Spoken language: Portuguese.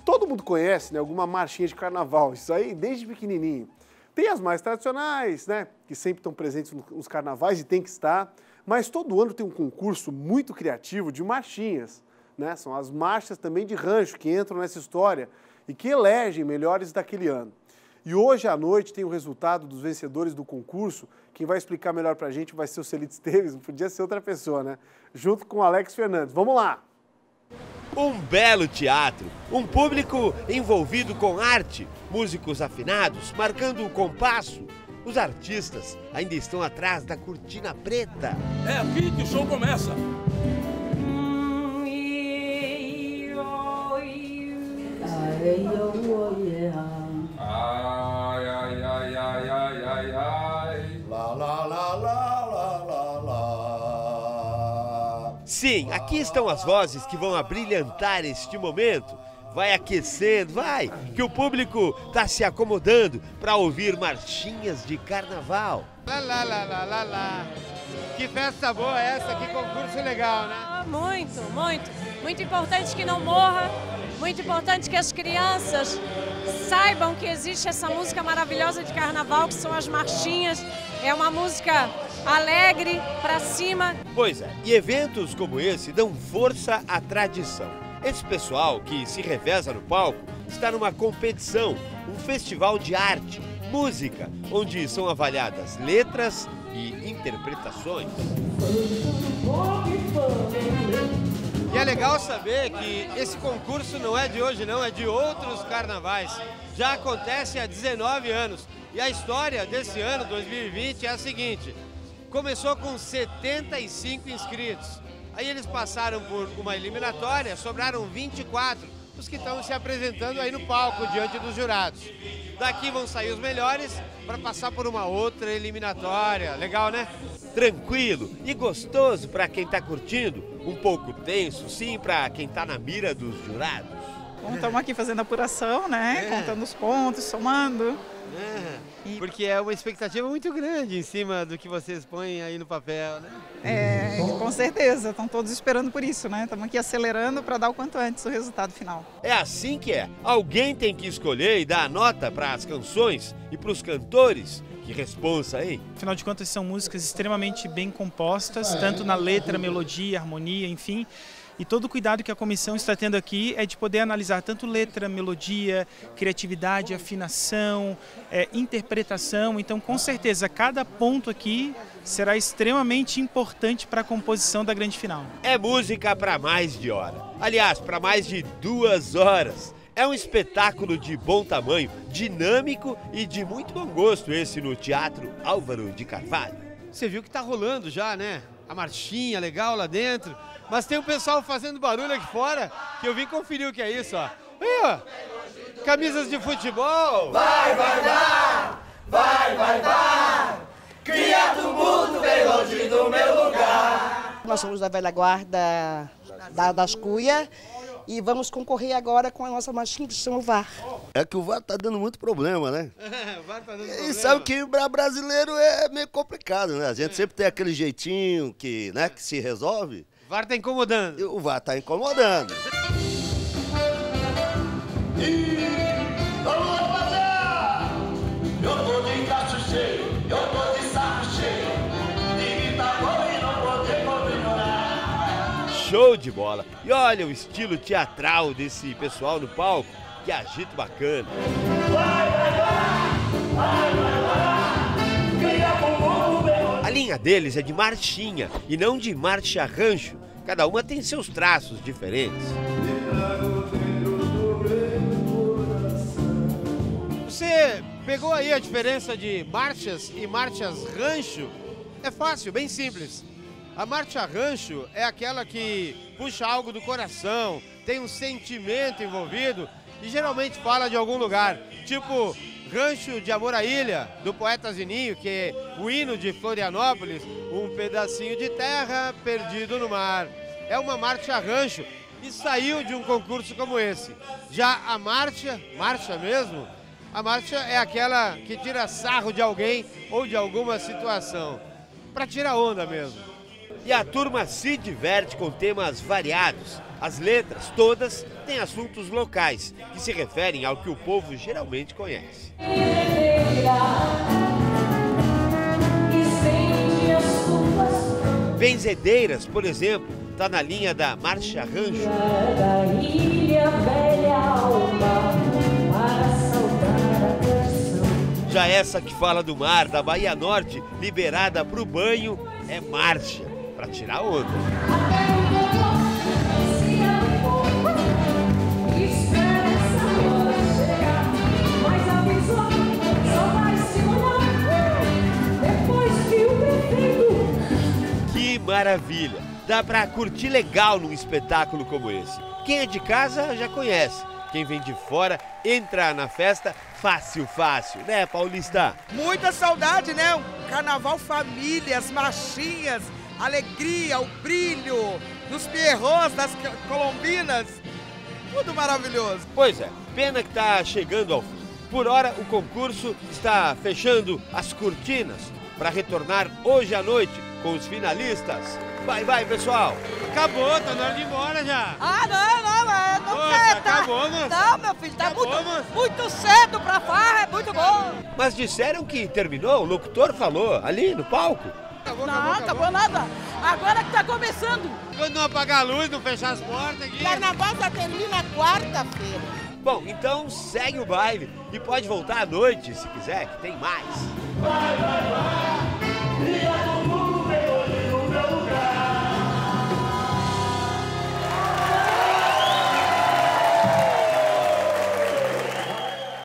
Todo mundo conhece, né, alguma marchinha de carnaval, isso aí desde pequenininho. Tem as mais tradicionais, né, que sempre estão presentes nos carnavais e tem que estar, mas todo ano tem um concurso muito criativo de marchinhas, né? São as marchas também de rancho que entram nessa história e que elegem melhores daquele ano. E hoje à noite tem o resultado dos vencedores do concurso. Quem vai explicar melhor pra gente vai ser o Celito Esteves, não podia ser outra pessoa, né? Junto com o Alex Fernandes. Vamos lá! Um belo teatro, um público envolvido com arte, músicos afinados, marcando o compasso. Os artistas ainda estão atrás da cortina preta. É aqui que o show começa. Ai, ai, ai, ai, ai, ai, ai. Lá, lá, lá, lá, lá, lá, lá. Sim, aqui estão as vozes que vão abrilhantar este momento. Vai aquecendo, vai, que o público está se acomodando para ouvir marchinhas de carnaval. Lá, lá, lá, lá, lá, lá. Que festa boa essa, que concurso legal, né? Muito, muito. Muito importante que não morra, muito importante que as crianças saibam que existe essa música maravilhosa de carnaval, que são as marchinhas. É uma música alegre, pra cima. Pois é, e eventos como esse dão força à tradição. Esse pessoal que se reveza no palco está numa competição, um festival de arte, música, onde são avaliadas letras e interpretações. E é legal saber que esse concurso não é de hoje não, é de outros carnavais. Já acontece há 19 anos. E a história desse ano, 2020, é a seguinte. Começou com 75 inscritos. Aí eles passaram por uma eliminatória, sobraram 24, os que estão se apresentando aí no palco, diante dos jurados. Daqui vão sair os melhores para passar por uma outra eliminatória. Legal, né? Tranquilo e gostoso para quem está curtindo, um pouco tenso, sim, para quem está na mira dos jurados. Bom, estamos aqui fazendo apuração, né? Contando os pontos, somando. Porque é uma expectativa muito grande em cima do que vocês põem aí no papel, né? Com certeza, estão todos esperando por isso, né? Estamos aqui acelerando para dar o quanto antes o resultado final. É assim que é. Alguém tem que escolher e dar a nota para as canções e para os cantores. Que responsa, hein? Afinal de contas, são músicas extremamente bem compostas, tanto na letra, melodia, harmonia, enfim. E todo o cuidado que a comissão está tendo aqui é de poder analisar tanto letra, melodia, criatividade, afinação, interpretação. Então, com certeza, cada ponto aqui será extremamente importante para a composição da grande final. É música para mais de hora. Aliás, para mais de 2 horas. É um espetáculo de bom tamanho, dinâmico e de muito bom gosto esse no Teatro Álvaro de Carvalho. Você viu que tá rolando já, né? A marchinha legal lá dentro. Mas tem um pessoal fazendo barulho aqui fora que eu vim conferir o que é isso, ó. Aí, ó. Camisas de futebol. Vai, vai, vai! Vai, vai, vai! Criado mundo bem longe do meu lugar. Nós somos da velha guarda das Cuias e vamos concorrer agora com a nossa marchinha que se chama o VAR. É que o VAR tá dando muito problema, né? O VAR tá dando problema. E sabe que para brasileiro é meio complicado, né? A gente sempre tem aquele jeitinho que, né, que se resolve. O VAR tá incomodando. E o VAR tá incomodando. Vamos lá, rapaziada! Eu tô de cacho cheio, eu tô de saco cheio. Ninguém tá bom e não poder comemorar. Show de bola! E olha o estilo teatral desse pessoal no palco, que agito bacana. Vai, vai, vai! Vai, vai, vai! Cria pro mundo bem longe. A linha deles é de marchinha e não de marcha rancho. Cada uma tem seus traços diferentes. Você pegou aí a diferença de marchas e marchas rancho? É fácil, bem simples. A marcha rancho é aquela que puxa algo do coração, tem um sentimento envolvido e geralmente fala de algum lugar. Tipo Rancho de Amor à Ilha, do poeta Zininho, que é o hino de Florianópolis, um pedacinho de terra perdido no mar. É uma marcha rancho e saiu de um concurso como esse. Já a marcha mesmo, a marcha é aquela que tira sarro de alguém ou de alguma situação, para tirar onda mesmo. E a turma se diverte com temas variados. As letras, todas, têm assuntos locais, que se referem ao que o povo geralmente conhece. Benzedeiras, por exemplo, está na linha da Marcha Rancho. Já essa que fala do mar, da Bahia Norte, liberada para o banho, é marcha, para tirar onda. Que maravilha! Dá para curtir legal num espetáculo como esse. Quem é de casa já conhece. Quem vem de fora entra na festa fácil, né, Paulista? Muita saudade, né? Um carnaval família, as marchinhas, a alegria, o brilho dos pierrots, das colombinas. Tudo maravilhoso. Pois é, pena que está chegando ao fim. Por hora, o concurso está fechando as cortinas para retornar hoje à noite com os finalistas. Vai, pessoal. Acabou, tá na hora de ir embora já. Não acabou, moço. Não, meu filho, tá muito cedo pra farra, é muito bom. Mas disseram que terminou, o locutor falou, ali no palco. Acabou nada. Agora que tá começando. Quando não apagar a luz, não fechar as portas aqui. Carnaval só termina quarta-feira. Bom, então segue o baile e pode voltar à noite, se quiser, que tem mais.